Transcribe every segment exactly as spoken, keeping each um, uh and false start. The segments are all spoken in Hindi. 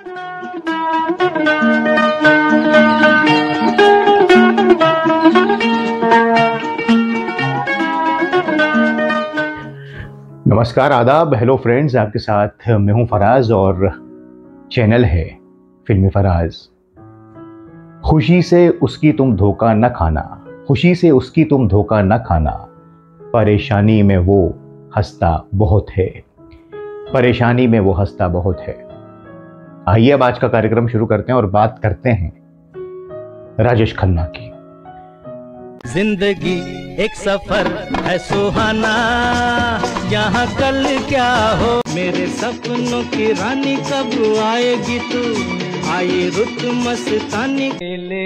नमस्कार, आदाब, हेलो फ्रेंड्स। आपके साथ मैं हूं फराज और चैनल है फिल्मी फराज। खुशी से उसकी तुम धोखा न खाना, खुशी से उसकी तुम धोखा न खाना, परेशानी में वो हंसता बहुत है, परेशानी में वो हंसता बहुत है। आइए अब आज का कार्यक्रम शुरू करते हैं और बात करते हैं राजेश खन्ना की। जिंदगी एक सफर है सुहाना, यहाँ कल क्या हो। मेरे सपनों की रानी कब आएगी तू, आई रुत मस्तानी। ले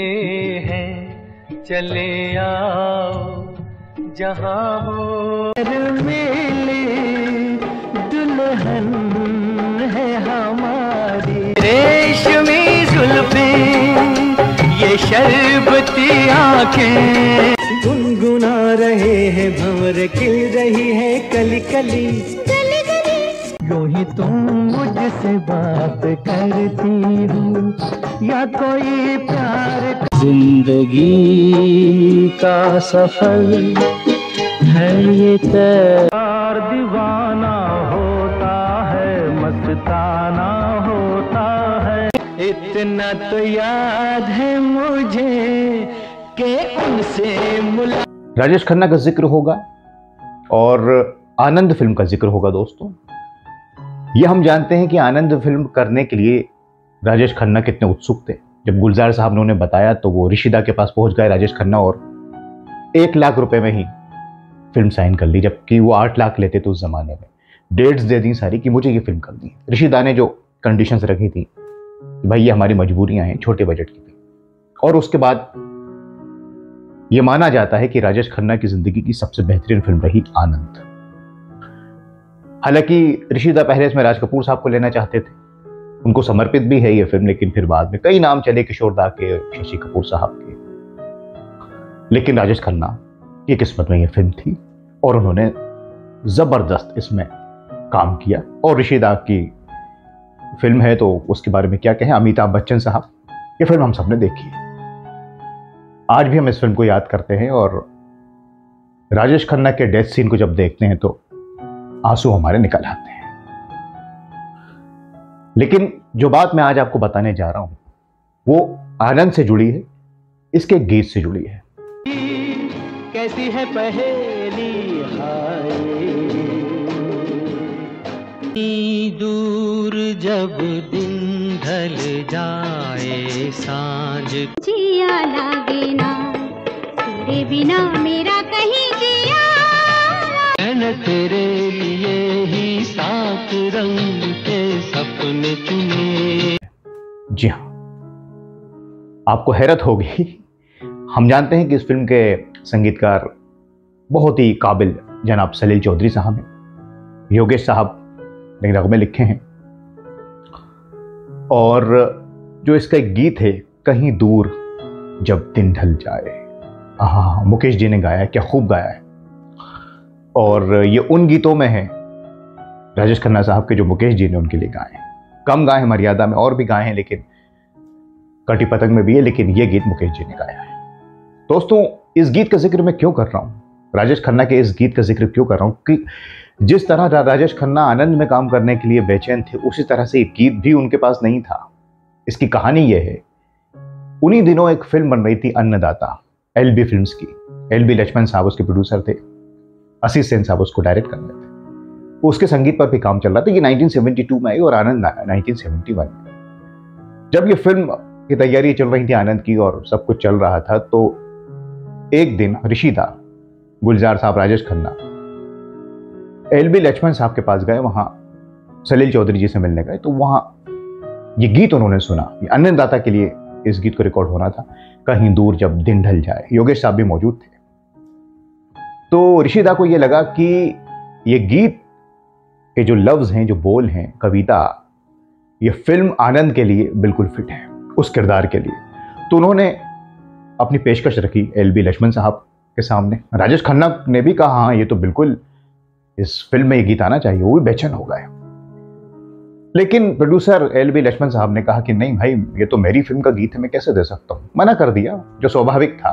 हैं चले आओ जहाँ हो, मेले दुल्हन है हमारी। रेशमी जुल्फें ये शरबती आंखें, गुनगुना रहे हैं भंवर, खिल रही है कली कली कली कली। यूं ही तुम मुझसे बात करती हो या कोई प्यार। जिंदगी का सफर है ये तैयार, दीवाना होता है मस्ताना होता है। इतना तो याद है मुझे कि उनसे मुला। राजेश खन्ना का जिक्र होगा और आनंद फिल्म का जिक्र होगा। दोस्तों, ये हम जानते हैं कि आनंद फिल्म करने के लिए राजेश खन्ना कितने उत्सुक थे। जब गुलजार साहब ने उन्हें बताया तो वो ऋषिदा के पास पहुंच गए राजेश खन्ना और एक लाख रुपए में ही फिल्म साइन कर ली, जबकि वो आठ लाख लेते थे उस जमाने में। डेट्स दे दी सारी कि मुझे ये फिल्म करनी है। ऋषिदा ने जो कंडीशंस रखी थी, भाई ये हमारी मजबूरियां हैं, छोटे बजट की थी। और उसके बाद ये माना जाता है कि राजेश खन्ना की जिंदगी की सबसे बेहतरीन फिल्म रही आनंद। हालांकि ऋषिदा पहले इसमें राज कपूर साहब को लेना चाहते थे, उनको समर्पित भी है ये फिल्म, लेकिन फिर बाद में कई नाम चले, किशोर दा के, शशि कपूर साहब के। लेकिन राजेश खन्ना की किस्मत में ये फिल्म थी और उन्होंने जबरदस्त इसमें काम किया। और ऋषिदा की फिल्म है तो उसके बारे में क्या कहें। अमिताभ बच्चन साहब, ये फिल्म हम सबने देखी है, आज भी हम इस फिल्म को याद करते हैं। और राजेश खन्ना के डेथ सीन को जब देखते हैं तो आंसू हमारे निकल आते हैं। लेकिन जो बात मैं आज आपको बताने जा रहा हूं वो आनंद से जुड़ी है, इसके गीत से जुड़ी है। कैसी है पहेली हाय, दूर जब दिन ढल जाए सांझ, जिया लागे ना तेरे बिना मेरा कहीं जिया। मैंने तेरे लिए ही सात रंग के सपने चुने। जी हाँ, आपको हैरत होगी, हम जानते हैं कि इस फिल्म के संगीतकार बहुत ही काबिल जनाब सलील चौधरी साहब हैं। योगेश साहब ने नगमे लिखे हैं और जो इसका एक गीत है, कहीं दूर जब दिन ढल जाए, हाँ, मुकेश जी ने गाया है। क्या खूब गाया है। और ये उन गीतों में है राजेश खन्ना साहब के जो मुकेश जी ने उनके लिए गाए हैं। कम गाए हैं मर्यादा में, और भी गाए हैं, लेकिन कटी पतंग में भी है, लेकिन ये गीत मुकेश जी ने गाया है। दोस्तों, इस गीत का जिक्र मैं क्यों कर रहा हूं, राजेश खन्ना के इस गीत का जिक्र क्यों कर रहा हूं कि जिस तरह राजेश खन्ना आनंद में काम करने के लिए बेचैन थे, उसी तरह से एक गीत भी उनके पास नहीं था। इसकी कहानी यह है, उन्हीं दिनों एक फिल्म बन रही थी अन्नदाता, एलबी फिल्म्स की। एलबी लक्ष्मण साहब उसके प्रोड्यूसर थे, आशीष सेन साहब उसको डायरेक्ट कर रहे थे। उसके संगीत पर भी काम चल रहा था। ये नाइनटीन सेवेंटी टू में आई और आनंद नाइनटीन सेवेंटी वन में। जब ये फिल्म की तैयारी चल रही थी आनंद की और सब कुछ चल रहा था, तो एक दिन ऋषिदा, गुलजार साहब, राजेश खन्ना एलबी लक्ष्मण साहब के पास गए, वहां सलील चौधरी जी से मिलने गए। तो वहां ये गीत उन्होंने सुना। ये अन्नदाता के लिए इस गीत को रिकॉर्ड होना था, कहीं दूर जब दिन ढल जाए। योगेश साहब भी मौजूद थे। तो ऋषिदा को ये लगा कि ये गीत के जो लफ्ज हैं, जो बोल हैं, कविता, ये फिल्म आनंद के लिए बिल्कुल फिट है, उस किरदार के लिए। तो उन्होंने अपनी पेशकश रखी एलबी लक्ष्मण साहब के सामने। राजेश खन्ना ने भी कहा, हाँ, ये तो बिल्कुल इस फिल्म में ये गीत आना चाहिए। वो भी बेचैन हो गए। लेकिन प्रोड्यूसर एल बी लक्ष्मण साहब ने कहा कि नहीं भाई, ये तो मेरी फिल्म का गीत है, मैं कैसे दे सकता हूं। मना कर दिया, जो स्वाभाविक था।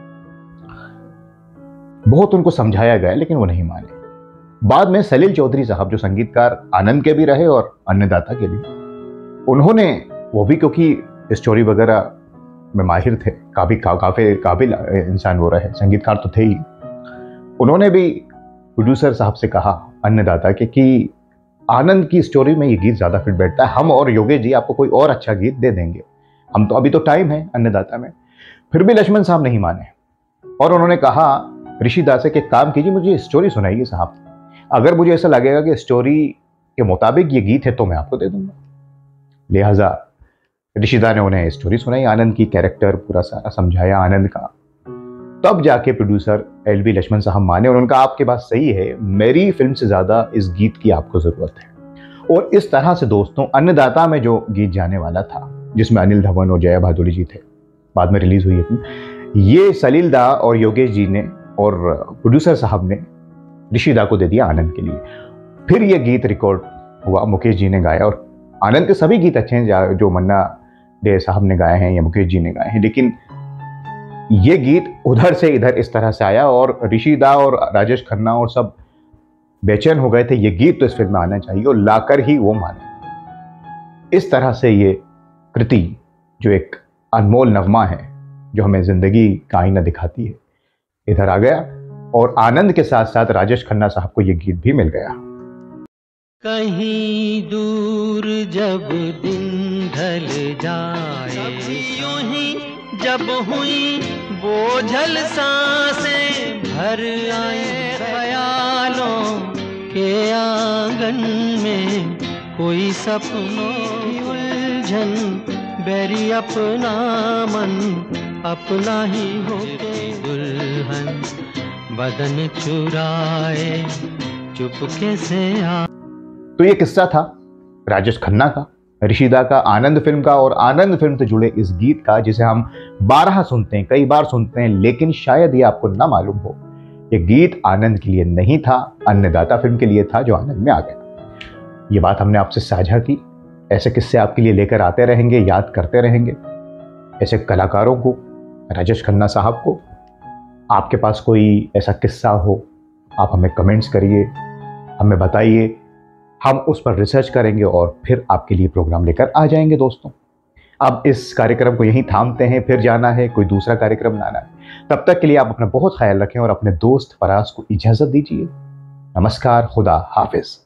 बहुत उनको समझाया गया लेकिन वो नहीं माने। बाद में सलील चौधरी साहब, जो संगीतकार आनंद के भी रहे और अन्नदाता के भी, उन्होंने, वो भी क्योंकि स्टोरी वगैरह में माहिर थे, काफी का, काफी काबिल इंसान वो रहे, संगीतकार तो थे ही, उन्होंने भी प्रोड्यूसर साहब से कहा अन्नदाता के कि आनंद की स्टोरी में ये गीत ज्यादा फिट बैठता है, हम और योगेश जी आपको कोई और अच्छा गीत दे देंगे, हम तो अभी तो टाइम है अन्नदाता में। फिर भी लक्ष्मण साहब नहीं माने और उन्होंने कहा ऋषि दा से कि काम कीजिए, मुझे स्टोरी सुनाइए साहब, अगर मुझे ऐसा लगेगा कि स्टोरी के मुताबिक ये गीत है तो मैं आपको दे दूंगा। लिहाजा ऋषिदा ने उन्हें स्टोरी सुनाई, आनंद की कैरेक्टर पूरा सारा समझाया आनंद का। तब जाके प्रोड्यूसर एल बी लक्ष्मण साहब माने और उनका आपके बात सही है, मेरी फिल्म से ज्यादा इस गीत की आपको जरूरत है। और इस तरह से दोस्तों, अन्नदाता में जो गीत जाने वाला था, जिसमें अनिल धवन और जया भादुरी जी थे, बाद में रिलीज हुई है, ये सलील दा और योगेश जी ने और प्रोड्यूसर साहब ने ऋषिदा को दे दिया आनंद के लिए। फिर ये गीत रिकॉर्ड हुआ, मुकेश जी ने गाया, और आनंद के सभी गीत अच्छे हैं जो मन्ना डे साहब ने गाए हैं या मुकेश जी ने गाए हैं, लेकिन ये गीत उधर से इधर इस तरह से आया और ऋषिदा और राजेश खन्ना और सब बेचैन हो गए थे, ये गीत तो इस फिल्म में आना चाहिए, और लाकर ही वो माने। इस तरह से ये कृति, जो एक अनमोल नगमा है, जो हमें जिंदगी का आईना दिखाती है, इधर आ गया और आनंद के साथ साथ राजेश खन्ना साहब को ये गीत भी मिल गया। कहीं दूर जब दिन ढल जाए, यूं ही जब हुई बोझल सांसें भर आए ख्यालों के आंगन में, कोई सपनों की उलझन, बैरी अपना मन अपना ही होके दुल्हन, बदन चुराए चुपके से आ। तो ये किस्सा था राजेश खन्ना का, ऋषिदा का, आनंद फिल्म का और आनंद फिल्म से जुड़े इस गीत का, जिसे हम बारह सुनते हैं, कई बार सुनते हैं, लेकिन शायद ये आपको ना मालूम हो, ये गीत आनंद के लिए नहीं था, अन्नदाता फिल्म के लिए था, जो आनंद में आ गया। ये बात हमने आपसे साझा की। ऐसे किस्से आपके लिए लेकर आते रहेंगे, याद करते रहेंगे ऐसे कलाकारों को, राजेश खन्ना साहब को। आपके पास कोई ऐसा किस्सा हो, आप हमें कमेंट्स करिए, हमें बताइए, हम उस पर रिसर्च करेंगे और फिर आपके लिए प्रोग्राम लेकर आ जाएंगे दोस्तों। अब इस कार्यक्रम को यहीं थामते हैं, फिर जाना है कोई दूसरा कार्यक्रम लाना है। तब तक के लिए आप अपना बहुत ख्याल रखें और अपने दोस्त फराज को इजाजत दीजिए। नमस्कार, खुदा हाफिज।